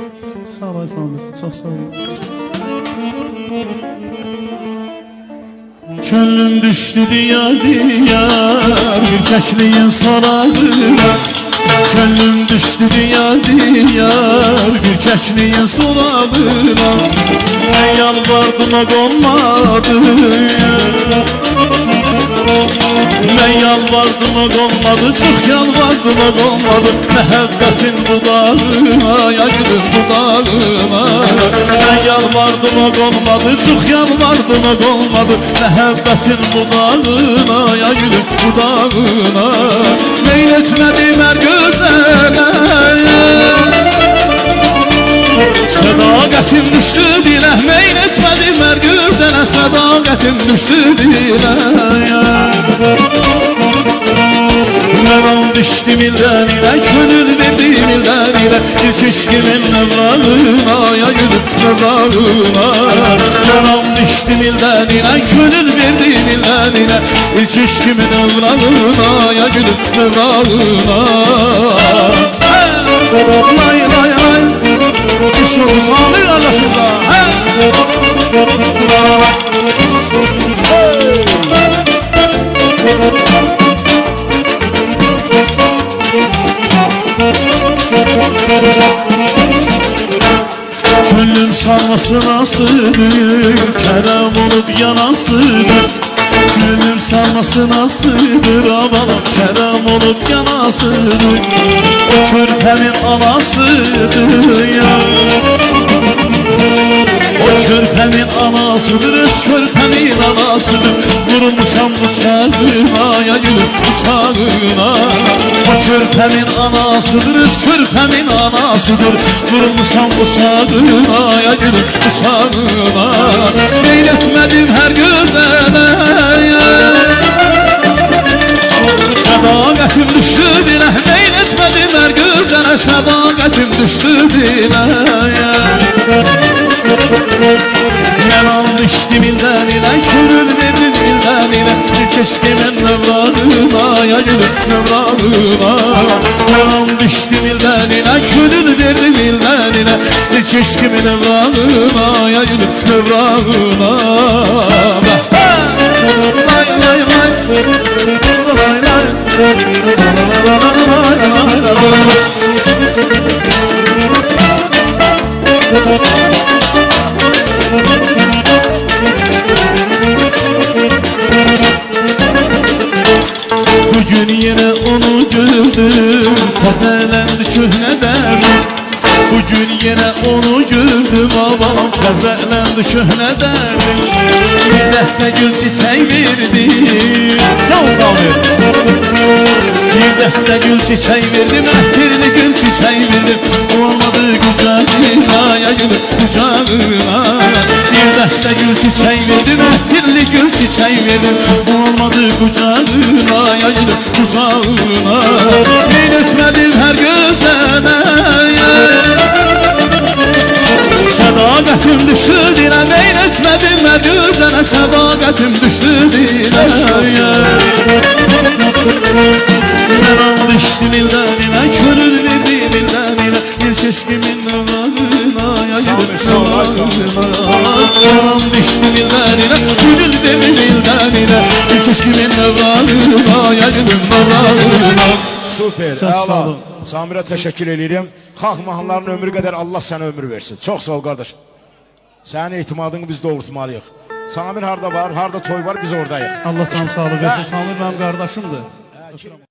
Sağ ol Samir, çok sağ ol. Könlüm düştü diyar diyar bir kekliğin sarayına. Könlüm düştü diyar diyar bir kekliğin sarayına. Ben yalvardım o olmadı. Ben yalvardım o olmadı, çok yalvardım o olmadı. Məhəbbətin budağına, ya gülüm budağına. Ben yalvardım o olmadı, çok yalvardım o olmadı. Məhəbbətin budağına, ya gülüm budağına. Meyletmedim her gözələ, sədaqətim düşdü dilə. Meyletmedim her gözələ, sədaqətim düşdü dilə. Ben an düştüm ilden ile, könül verdim ilden ile. Bir çeşkimin nevrağına, ya gülüp nevrağına. Ben an düştüm ilden ile, könül verdim ilden ile. Bir çeşkimin nevrağına, ya gülüp nevrağına. Lay lay lay, kuşuzu Samir kardeşimde. Könlüm sarmasına sığdır, kerem olup yanasıdır. Könlüm sarmasına sığdır, abanam kerem olup yanasıdır. O körpemin anasıdır ya. O körpemin anasıdır, öz körpemin anasıdır. Vurulmuşam bıçağına, ya gülüm bıçağına. O körpemin anasıdır, öz körpemin anasıdır. Vurulmuşam bıçağına, ya gülüm bıçağına. Meyletmedim her gözələ, sədaqətim düşdü dilə. Meyletmedim her gözələ, sədaqətim düşdü dilə. Yalan düştüm ilden ile, könül verdim ilden ile. Bir keşkimin nevrağına, ya gülüm nevrağına. Yalan düştüm ilden ile, könül verdim ilden ile. Bir keşkimin nevrağına, ya gülüm nevrağına. Lay lay lay, lay lay. Bugün yine onu gördüm, tazelendi köhneden. Bugün yine onu gördüm, babam tazelendi köhneden. Bir dəstə gül çiçək verdim, sağ ol Samir. Bir dəstə gül çiçək verdim, ətirli gül çiçək verdim. Olmadı qucağına, ya gülüm qucağına. Bir dəstə gül çiçək verdim, ətirli gül çiçək verdim. Olmadı qucağına, ya gülüm qucağına. Meyletmedim hər gözələ, sədaqətim düşdü dilə. Meyletmedim hər gözələ, sədaqətim düşdü dilə. Ben an düştüm ilden ile, könül verdim ilden ile. Bir çeşkimin nevrağına, ya gülüm nevrağına. Ben an düştüm ilden ile, könül verdim ilden ile. Bir çeşkimin nevrağına, ya gülüm nevrağına. Süper, əla. Samirə təşəkkür edirəm. Xalq mahnılarının ömrü qədər Allah sənə ömür versin. Çox sağ ol qardaş. Sənin etimadını biz doğrultmalıyıq. Samir harda var, harda toy var, biz oradayıq. Allah can sağlık versin, Samir benim kardeşimdir.